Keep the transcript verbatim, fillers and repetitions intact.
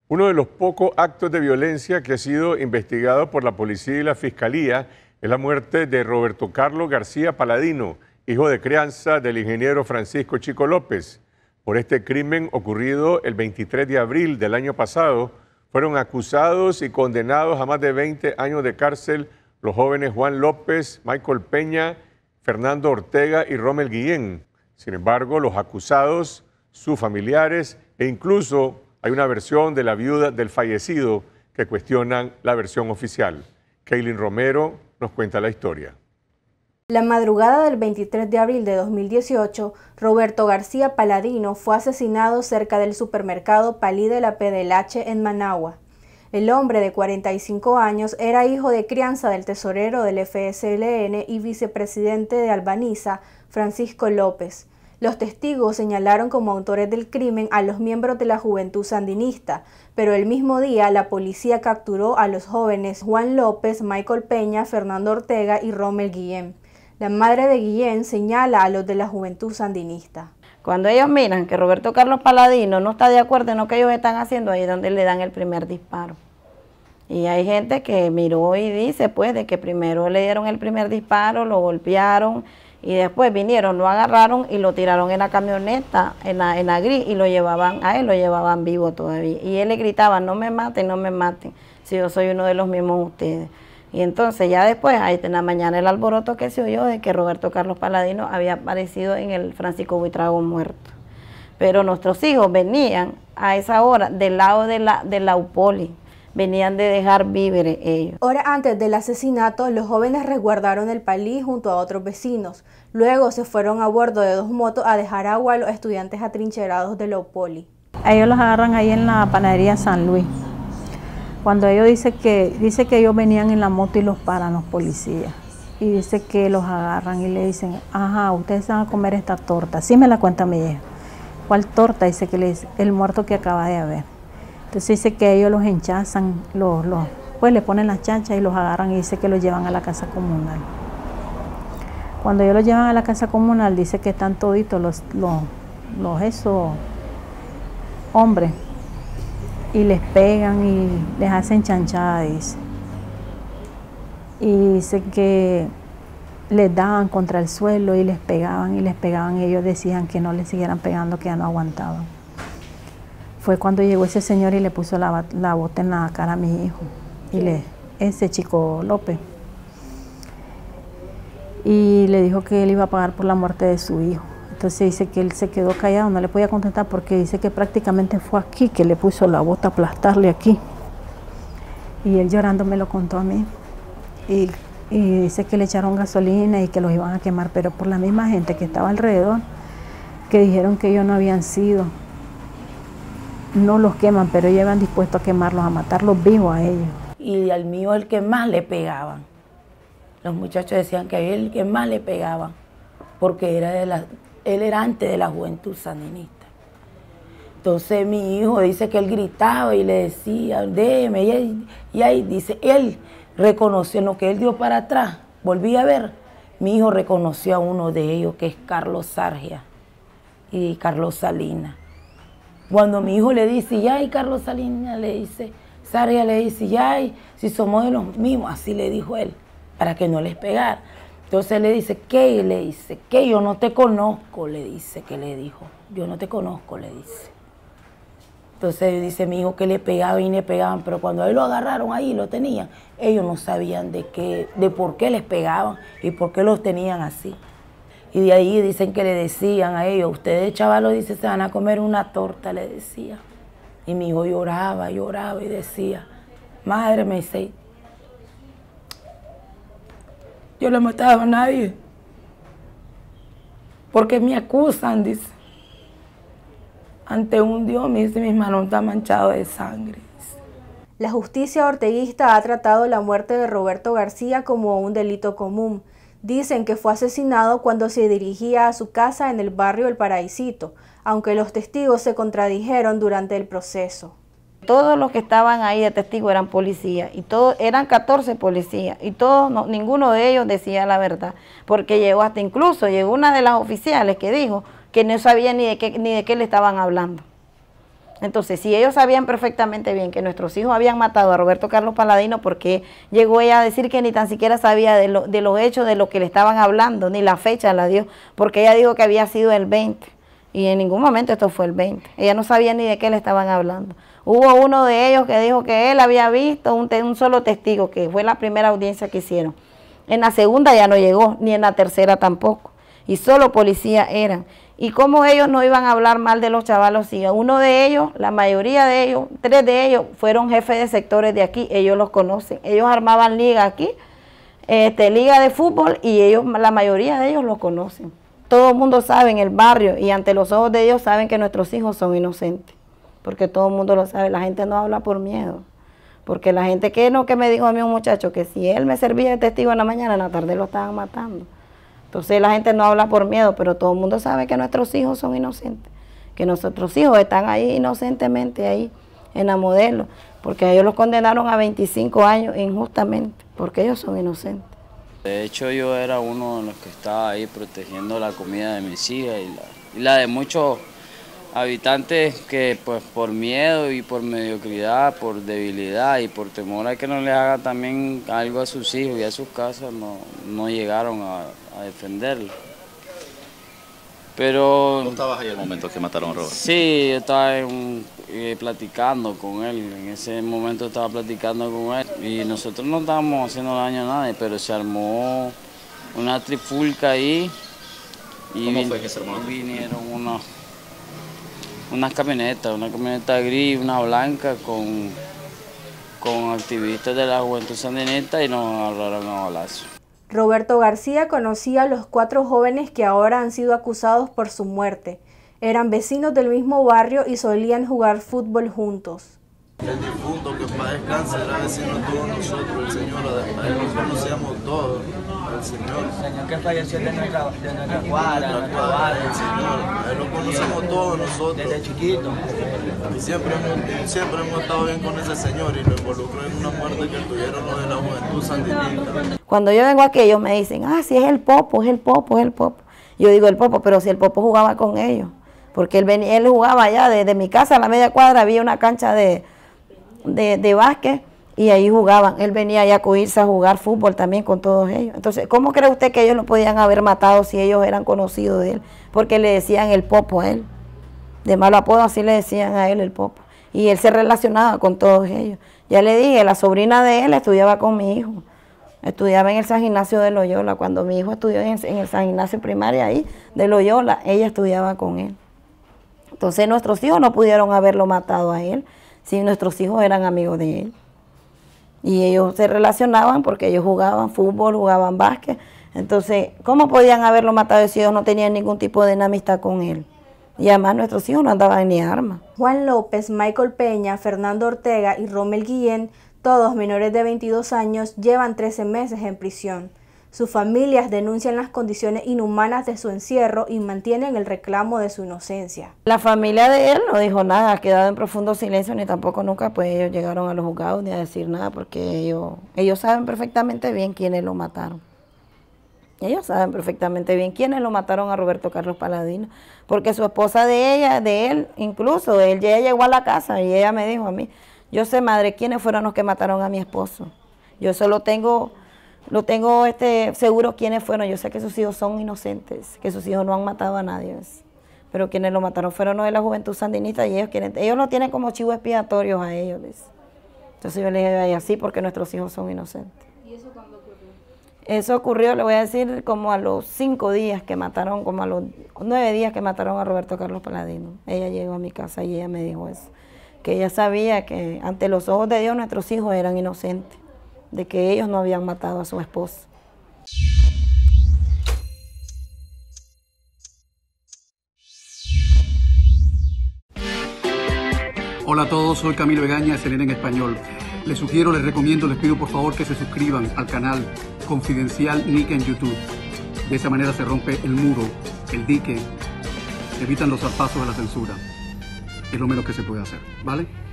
Uno de los pocos actos de violencia que ha sido investigado por la policía y la fiscalía es la muerte de Roberto Carlos García Paladino, hijo de crianza del ingeniero Francisco Chico López. Por este crimen ocurrido el veintitrés de abril del año pasado, fueron acusados y condenados a más de veinte años de cárcel los jóvenes Juan López, Michael Peña, Fernando Ortega y Rommel Guillén. Sin embargo, los acusados, sus familiares e incluso hay una versión de la viuda del fallecido que cuestionan la versión oficial. Kaylin Romero nos cuenta la historia. La madrugada del veintitrés de abril de dos mil dieciocho, Roberto García Paladino fue asesinado cerca del supermercado Palí de la P D L H en Managua. El hombre de cuarenta y cinco años era hijo de crianza del tesorero del F S L N y vicepresidente de Albaniza, Francisco López. Los testigos señalaron como autores del crimen a los miembros de la Juventud Sandinista, pero el mismo día la policía capturó a los jóvenes Juan López, Michael Peña, Fernando Ortega y Rommel Guillén. La madre de Guillén señala a los de la Juventud Sandinista. Cuando ellos miran que Roberto Carlos Paladino no está de acuerdo en lo que ellos están haciendo, ahí es donde le dan el primer disparo. Y hay gente que miró y dice pues de que primero le dieron el primer disparo, lo golpearon, y después vinieron, lo agarraron y lo tiraron en la camioneta, en la, en la gris, y lo llevaban, a él lo llevaban vivo todavía. Y él le gritaba, no me maten, no me maten, si yo soy uno de los mismos de ustedes. Y entonces ya después, ahí en la mañana el alboroto que se oyó de que Roberto Carlos Paladino había aparecido en el Francisco Buitrago muerto. Pero nuestros hijos venían a esa hora del lado de la, de la U P O L I. Venían de dejar víveres ellos. Horas antes del asesinato, los jóvenes resguardaron el Palí junto a otros vecinos. Luego se fueron a bordo de dos motos a dejar agua a los estudiantes atrincherados de la U P O L I. Ellos los agarran ahí en la panadería San Luis. Cuando ellos dicen que, dice que ellos venían en la moto y los paran los policías. Y dice que los agarran y le dicen, ajá, ustedes van a comer esta torta. Sí me la cuenta mi hija. ¿Cuál torta? Dice que le dice, el muerto que acaba de haber. Entonces dice que ellos los hinchazan, los, los, pues le ponen las chanchas y los agarran y dice que los llevan a la casa comunal. Cuando ellos los llevan a la casa comunal dice que están toditos los, los, los esos hombres y les pegan y les hacen chanchadas, dice. Y dice que les daban contra el suelo y les pegaban y les pegaban y ellos decían que no les siguieran pegando, que ya no aguantaban. Fue cuando llegó ese señor y le puso la, la bota en la cara a mi hijo, y le, ese Chico López. Y le dijo que él iba a pagar por la muerte de su hijo. Entonces dice que él se quedó callado, no le podía contestar porque dice que prácticamente fue aquí que le puso la bota a aplastarle aquí. Y él llorando me lo contó a mí. Y, y dice que le echaron gasolina y que los iban a quemar, pero por la misma gente que estaba alrededor, que dijeron que ellos no habían sido. No los queman, pero ellos iban dispuestos a quemarlos, a matarlos vivos a ellos. Y al mío el que más le pegaban. Los muchachos decían que a él el que más le pegaban, porque era de la, él era antes de la Juventud Sandinista. Entonces mi hijo dice que él gritaba y le decía, déjeme, y, él, y ahí dice, él reconoció en lo que él dio para atrás, volví a ver, mi hijo reconoció a uno de ellos, que es Carlos Sargia y Carlos Salinas. Cuando mi hijo le dice, ya, y Carlos Salinas le dice, Sargia le dice, ya, si somos de los mismos, así le dijo él, para que no les pegara. Entonces le dice, ¿qué? Le dice, ¿qué? Yo no te conozco, le dice, que le dijo, yo no te conozco, le dice. Entonces dice mi hijo que le pegaban y le pegaban, pero cuando a él lo agarraron ahí, lo tenían, ellos no sabían de qué, de por qué les pegaban y por qué los tenían así. Y de ahí dicen que le decían a ellos, ustedes chavalos, dice, se van a comer una torta, le decía. Y mi hijo lloraba, lloraba y decía, madre, me dice, yo no he matado a nadie, porque me acusan, dice. Ante un Dios, me dice, mis manos están manchadas de sangre. Dice. La justicia orteguista ha tratado la muerte de Roberto García como un delito común. Dicen que fue asesinado cuando se dirigía a su casa en el barrio El Paraísito, aunque los testigos se contradijeron durante el proceso. Todos los que estaban ahí de testigos eran policías, y todos eran catorce policías, y todos, no, ninguno de ellos decía la verdad, porque llegó hasta incluso, llegó una de las oficiales que dijo que no sabía ni de qué, ni de qué le estaban hablando. Entonces, si ellos sabían perfectamente bien que nuestros hijos habían matado a Roberto Carlos Paladino, ¿por qué llegó ella a decir que ni tan siquiera sabía de, lo, de los hechos, de lo que le estaban hablando, ni la fecha la dio? Porque ella dijo que había sido el veinte, y en ningún momento esto fue el veinte. Ella no sabía ni de qué le estaban hablando. Hubo uno de ellos que dijo que él había visto un, un solo testigo, que fue la primera audiencia que hicieron. En la segunda ya no llegó, ni en la tercera tampoco, y solo policías eran. Y cómo ellos no iban a hablar mal de los chavalos, si uno de ellos, la mayoría de ellos, tres de ellos fueron jefes de sectores de aquí, ellos los conocen, ellos armaban liga aquí, este, liga de fútbol, y ellos, la mayoría de ellos los conocen. Todo el mundo sabe en el barrio y ante los ojos de ellos saben que nuestros hijos son inocentes, porque todo el mundo lo sabe, la gente no habla por miedo, porque la gente que no, que me dijo a mí un muchacho que si él me servía de testigo en la mañana, en la tarde lo estaban matando. Entonces la gente no habla por miedo, pero todo el mundo sabe que nuestros hijos son inocentes, que nuestros hijos están ahí inocentemente, ahí en la Modelo, porque ellos los condenaron a veinticinco años injustamente, porque ellos son inocentes. De hecho yo era uno de los que estaba ahí protegiendo la comida de mis hijas y la, y la de muchos habitantes que pues por miedo y por mediocridad, por debilidad y por temor a que no les haga también algo a sus hijos y a sus casas, no, no llegaron a, a defenderlo. Pero... ¿Tú estabas ahí el momento que mataron a Roberto? Sí, yo estaba en, eh, platicando con él, en ese momento estaba platicando con él y nosotros no estábamos haciendo daño a nadie, pero se armó una trifulca ahí. Y ¿Cómo fue que se armó? Vinieron unos... unas camionetas, una camioneta gris, una blanca, con, con activistas de la Juventud Sandinista y nos agarraron a balazos. Roberto García conocía a los cuatro jóvenes que ahora han sido acusados por su muerte. Eran vecinos del mismo barrio y solían jugar fútbol juntos. El difunto, que para descanse, era vecino de todos nosotros, el Señor, a él nos conocíamos todos, al Señor. El Señor que falleció de nuestra, de nuestra cuadra, de nuestra cuadra, el Señor, a él lo conocemos todos nosotros. desde chiquito. Y siempre hemos, siempre hemos estado bien con ese Señor y lo involucró en una muerte que tuvieron los de la Juventud Sandinista. Cuando yo vengo aquí, ellos me dicen, ah, sí, es el Popo, es el Popo, es el Popo. Yo digo el Popo, pero si el Popo jugaba con ellos, porque él, venía, él jugaba allá, desde de mi casa a la media cuadra había una cancha de... De, de básquet y ahí jugaban. Él venía allá a cogerse a jugar fútbol también con todos ellos. Entonces, ¿cómo cree usted que ellos lo podían haber matado si ellos eran conocidos de él? Porque le decían el Popo a él. De malo apodo así le decían a él el Popo. Y él se relacionaba con todos ellos. Ya le dije, la sobrina de él estudiaba con mi hijo. Estudiaba en el San Ignacio de Loyola. Cuando mi hijo estudió en, en el San Ignacio primaria ahí de Loyola, ella estudiaba con él. Entonces, nuestros hijos no pudieron haberlo matado a él. Sí, nuestros hijos eran amigos de él. Y ellos se relacionaban porque ellos jugaban fútbol, jugaban básquet. Entonces, ¿cómo podían haberlo matado si ellos no tenían ningún tipo de amistad con él? Y además nuestros hijos no andaban ni armas. Juan López, Michael Peña, Fernando Ortega y Rommel Guillén, todos menores de veintidós años, llevan trece meses en prisión. Sus familias denuncian las condiciones inhumanas de su encierro y mantienen el reclamo de su inocencia. La familia de él no dijo nada, ha quedado en profundo silencio, ni tampoco nunca pues ellos llegaron a los juzgados ni a decir nada, porque ellos, ellos saben perfectamente bien quiénes lo mataron. Ellos saben perfectamente bien quiénes lo mataron a Roberto Carlos Paladino, porque su esposa de ella, de él, incluso, él ya llegó a la casa y ella me dijo a mí, yo sé, madre, quiénes fueron los que mataron a mi esposo. Yo solo tengo... Lo tengo este, seguro quiénes fueron. Yo sé que sus hijos son inocentes, que sus hijos no han matado a nadie. Pero quienes lo mataron fueron los de la Juventud Sandinista y ellos quieren, ellos lo tienen como chivos expiatorios a ellos. Entonces yo les dije, ay, así porque nuestros hijos son inocentes. ¿Y eso cuándo ocurrió? Eso ocurrió, le voy a decir, como a los cinco días que mataron, como a los nueve días que mataron a Roberto Carlos Paladino. Ella llegó a mi casa y ella me dijo eso. Que ella sabía que ante los ojos de Dios nuestros hijos eran inocentes, de que ellos no habían matado a su esposa. Hola a todos, soy Camilo Egaña, C N N en español. Les sugiero, les recomiendo, les pido por favor que se suscriban al canal Confidencial Nica en YouTube. De esa manera se rompe el muro, el dique, evitan los zarpazos de la censura. Es lo menos que se puede hacer, ¿vale?